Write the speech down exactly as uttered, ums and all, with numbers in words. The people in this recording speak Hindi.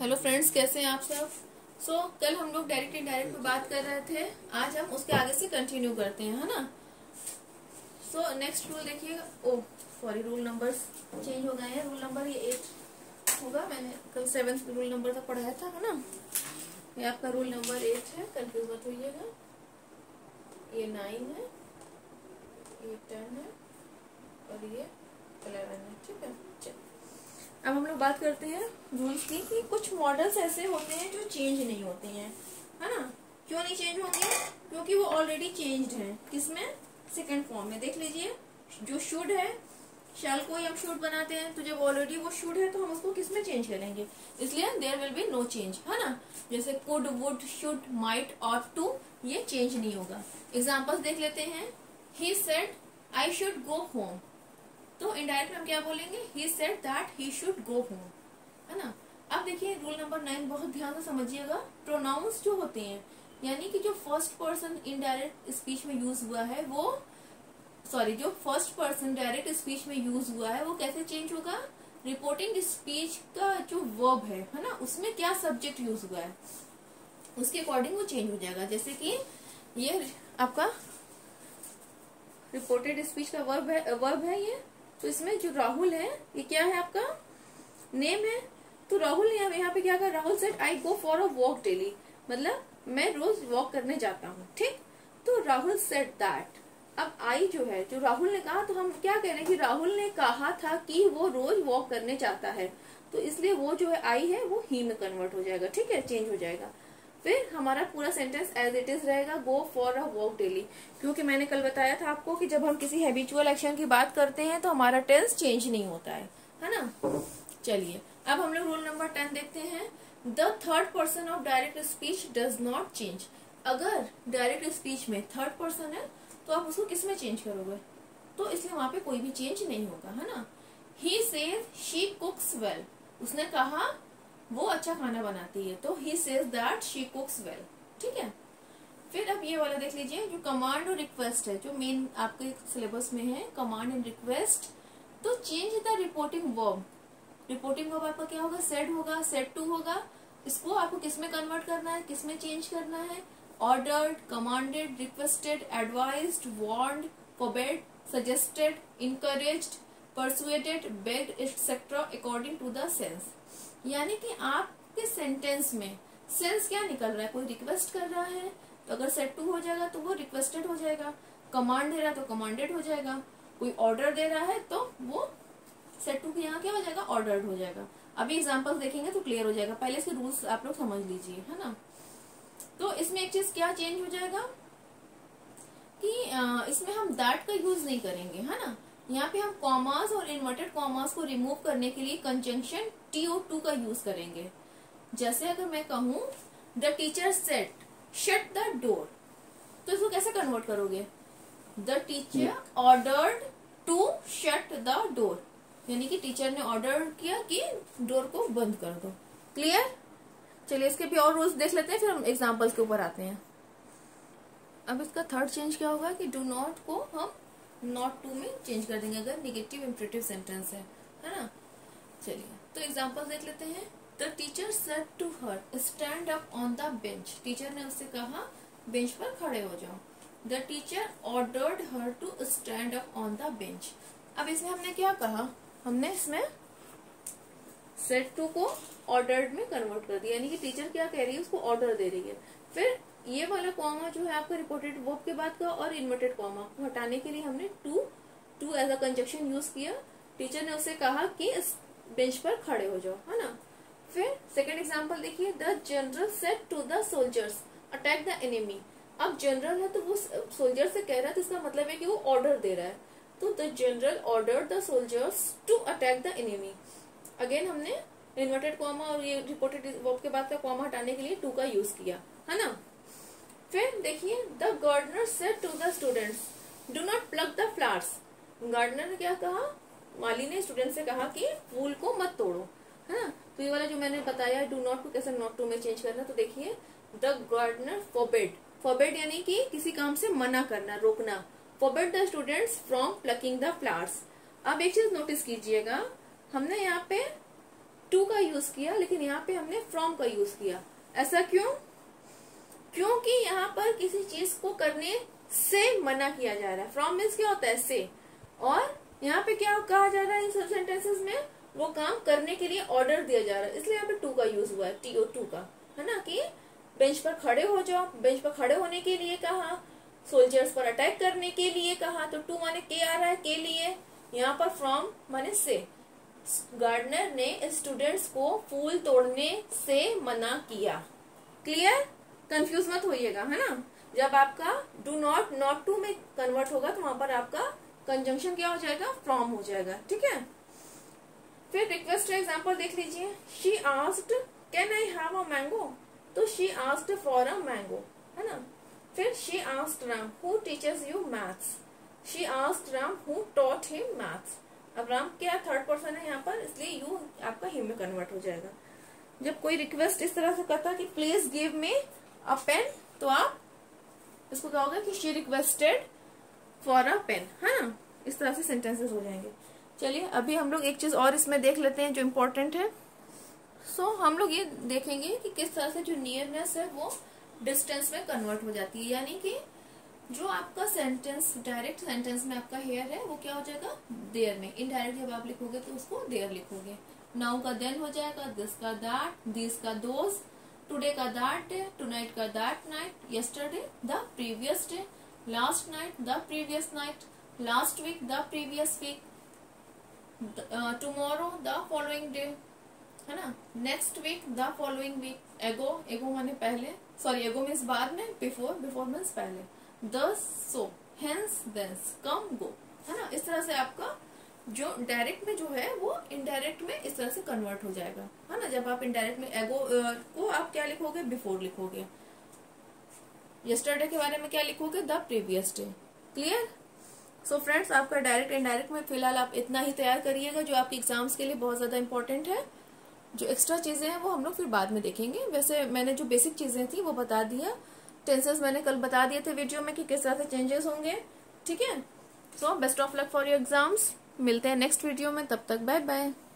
हेलो फ्रेंड्स, कैसे हैं आप सब। सो so, कल हम लोग डायरेक्ट इनडायरेक्ट पे बात कर रहे थे। आज हम उसके आगे से कंटिन्यू करते हैं, है ना। सो नेक्स्ट रूल देखिएगा। Oh sorry, rule numbers change हो गए हैं। रूल नंबर ये एट होगा। मैंने कल सेवेंथ रूल नंबर तक पढ़ाया था, है ना। ये आपका रूल नंबर एट है, कंफ्यूज मत होइएगा। ये नाइन है, ये टेन है और ये इलेवन है। ठीक है, चलिए अब हम लोग बात करते हैं रूल्स की कि कुछ मॉडल्स ऐसे होते हैं जो चेंज नहीं होते हैं, है ना। क्यों नहीं चेंज होते हैं? क्योंकि वो ऑलरेडी चेंज्ड हैं। किसमें? सेकंड फॉर्म में। देख लीजिए, जो शुड है, शैल को ही हम शुड बनाते हैं, तो जब ऑलरेडी वो शुड है तो हम उसको किसमें चेंज करेंगे, इसलिए there will be no change, है ना। जैसे could, would, should, might, ought to, ये चेंज नहीं होगा। एग्जाम्पल्स देख लेते हैं। He said I should go home, तो इनडायरेक्ट हम क्या बोलेंगे? He said that he should go home, है ना। अब देखिए रूल नंबर नाइन, बहुत ध्यान से समझिएगा। प्रोनाउंस जो होते हैं, यानी कि जो फर्स्ट पर्सन इनडायरेक्ट स्पीच में यूज हुआ है वो सॉरी जो फर्स्ट पर्सन डायरेक्ट स्पीच में यूज हुआ है वो कैसे चेंज होगा? रिपोर्टिंग स्पीच का जो वर्ब है है ना, उसमें क्या सब्जेक्ट यूज हुआ है उसके अकॉर्डिंग वो चेंज हो जाएगा। जैसे कि ये आपका रिपोर्टेड स्पीच का वर्ब है वर्ब है ये, तो इसमें जो राहुल है ये क्या है? आपका नेम है। तो राहुल ने यहाँ पे क्या कहा? Rahul said I go for a walk daily, मतलब मैं रोज वॉक करने जाता हूँ। ठीक, तो राहुल सेड दैट। अब आई जो है, जो राहुल ने कहा, तो हम क्या कह रहे हैं कि राहुल ने कहा था कि वो रोज वॉक करने जाता है, तो इसलिए वो जो है आई है वो ही में कन्वर्ट हो जाएगा। ठीक है, चेंज हो जाएगा। फिर हमारा पूरा सेंटेंस एज इट इज रहेगा, go for a walk daily. क्योंकि मैंने कल बताया था आपको कि जब हम किसी हैबिचुअल एक्शन की बात करते हैं तो हमारा टेंस चेंज नहीं होता है, है ना। चलिए अब हम लोग रूल नंबर टेन देखते हैं। The third person of direct speech does not change. अगर डायरेक्ट स्पीच में थर्ड पर्सन है तो आप उसको किस में चेंज करोगे? तो इसलिए वहां पे कोई भी चेंज नहीं होगा, है ना। He says she cooks well, उसने कहा वो अच्छा खाना बनाती है, तो he says that she cooks well. ठीक है। फिर अब ये वाला देख लीजिए, जो कमांड और रिक्वेस्ट है, जो मेन आपके सिलेबस में है, कमांड एंड रिक्वेस्ट। तो change the reporting verb. Reporting verb आपका क्या होगा? सेड होगा, सेड टू होगा। इसको आपको किस में कन्वर्ट करना है, किस में चेंज करना है? Ordered, commanded, requested, advised, warned, forbade, suggested, encouraged, persuaded, begged etcetera according to the sense. यानी कि आपके सेंटेंस में सेंस क्या निकल रहा है? कोई रिक्वेस्ट कर रहा है तो अगर सेट टू हो जाएगा तो वो रिक्वेस्टेड हो जाएगा। कमांड दे रहा है तो कमांडेड हो जाएगा। कोई ऑर्डर दे रहा है तो वो सेट टू के यहाँ क्या हो जाएगा? ऑर्डर्ड हो जाएगा। अभी एग्जांपल्स देखेंगे तो क्लियर हो जाएगा। पहले इसके रूल्स आप लोग समझ लीजिए, है ना। तो इसमें एक चीज क्या चेंज हो जाएगा कि आ, इसमें हम दैट का यूज नहीं करेंगे, है ना। यहाँ पे हम कॉमास और इन्वर्टेड कॉमास को रिमूव करने के लिए कंजंक्शन टी ओ टू का यूज करेंगे। जैसे अगर मैं कहूं the teacher said shut the door, तो इसको कैसे कन्वर्ट करोगे? The teacher ordered to shut the door, यानी कि टीचर ने ऑर्डर किया कि डोर को बंद कर दो। क्लियर? चलिए इसके भी और रूल्स देख लेते हैं, फिर हम एग्जांपल्स के ऊपर आते हैं। अब इसका थर्ड चेंज क्या होगा कि डू नॉट को हम नॉट टू में चेंज कर देंगे अगर निगेटिव इंपरेटिव सेंटेंस है, है ना। चलिए तो एग्जांपल देख लेते हैं। The teacher said to her stand up on the bench, teacher ने उससे कहा बेंच पर खड़े हो जाओ। The teacher ordered her to stand up on the bench. अब इसमें हमने क्या कहा? हमने इसमें सेड टू को ऑर्डर्ड में कन्वर्ट कर दिया, यानी कि टीचर क्या कह रही है? उसको ऑर्डर दे रही है। फिर ये वाला कॉमा जो है आपका रिपोर्टेड वर्ब के बाद का और इन्वर्टेड कॉमा को हटाने के लिए हमने to to as a conjunction use किया। टीचर ने उससे कहा कि इस बेंच पर खड़े हो जाओ, है ना। फिर सेकंड एग्जांपल देखिए, the general said to the soldiers attack the enemy. अब जनरल है तो वो सोल्जर से कह रहा है, तो इसका मतलब है कि वो ऑर्डर दे रहा है। तो the general order the soldiers to attack the enemy. Again हमने इन्वर्टेड कॉमा और ये रिपोर्टेड वर्ब के बाद का कॉमा हटाने के लिए टू का यूज किया, है ना। फिर देखिए, the gardener said to the students do not plug the flowers. Gardener ने क्या कहा? माली ने स्टूडेंट से कहा कि फूल को मत तोड़ो, है ना। तो ये वाला जो मैंने बताया डू नॉट को कैसे नॉट टू में चेंज करना, तो देखिए द गार्डनर फॉरबिड, फॉरबिड यानी कि किसी काम से मना करना, रोकना। Forbid the students from plucking the flowers. अब एक चीज नोटिस कीजिएगा, हमने यहाँ पे टू का यूज किया, लेकिन यहाँ पे हमने फ्रॉम का यूज किया। ऐसा क्यों? क्योंकि यहाँ पर किसी चीज को करने से मना किया जा रहा है। फ्रॉम मीन्स क्या होता है? से। और यहाँ पे क्या कहा जा रहा है इन सब सेंटेंसेस में? वो काम करने के लिए ऑर्डर दिया जा रहा है, इसलिए यहाँ पे टू का यूज हुआ है, टी ओ टू का, है ना, कि बेंच पर खड़े हो जाओ। बेंच पर खड़े होने के लिए कहा, सोल्जर्स पर अटैक करने के लिए कहा, तो टू माने के आ रहा है, के लिए। यहाँ पर फ्रॉम माने से। गार्डनर ने स्टूडेंट्स को फूल तोड़ने से मना किया। क्लियर? कंफ्यूज मत होइएगा, है ना। जब आपका डू नॉट नॉट टू में कन्वर्ट होगा तो वहां पर आपका कंजंक्शन क्या हो जाएगा? फ्रॉम हो जाएगा। ठीक है। फिर रिक्वेस्ट का एग्जांपल देख लीजिए। She asked can I have a mango, तो she asked for a mango, है ना। फिर she asked Ram who teaches you maths, she asked Ram who taught him maths. अब राम क्या थर्ड पर्सन है यहाँ पर, इसलिए यू आपका हिम में कन्वर्ट हो जाएगा। जब कोई रिक्वेस्ट इस तरह से करता कि please give me a pen, तो आप इसको कहोगे कि she requested for a pen, है ना। इस तरह से सेंटेंसेस हो जाएंगे। चलिए अभी हम लोग एक चीज और इसमें देख लेते हैं जो इम्पोर्टेंट है। सो so, हम लोग ये देखेंगे कि किस तरह से जो नियरनेस है वो डिस्टेंस में कन्वर्ट हो जाती है। यानी कि जो आपका सेंटेंस डायरेक्ट सेंटेंस में आपका हेयर है वो क्या हो जाएगा? देयर में। इनडायरेक्ट जब आप लिखोगे तो उसको देयर लिखोगे। नाउ का देन हो जाएगा, दिस का दैट, दिस का दोज, टुडे का दैट डे, टुनाइट का that night, yesterday the previous day, last night the previous night, last week the previous week, tomorrow the following day, है ना, next week the following week. Ago, ago माने पहले, सॉरी एगो मीन्स बाद में, बिफोर, बिफोर मीन्स पहले। दस, सो, हेंस, देंस, कम, गो, है ना। इस तरह से आपका जो डायरेक्ट में जो है वो इनडायरेक्ट में इस तरह से कन्वर्ट हो जाएगा, है ना। जब आप इनडायरेक्ट में एगो को आप क्या लिखोगे? बिफोर लिखोगे। यस्टरडे के बारे में क्या लिखोगे? The previous day. Clear? So friends, आपका डायरेक्ट इनडायरेक्ट में फिलहाल आप इतना ही तैयार करिएगा जो आपके एग्जाम्स के लिए बहुत ज्यादा इंपॉर्टेंट है। जो एक्स्ट्रा चीजें हैं वो हम लोग फिर बाद में देखेंगे। वैसे मैंने जो बेसिक चीजें थी वो बता दिया। टेंसेस मैंने कल बता दिए थे वीडियो में कि किस तरह से चेंजेस होंगे। ठीक है। So best of luck for your exams. मिलते हैं नेक्स्ट वीडियो में, तब तक बाय बाय।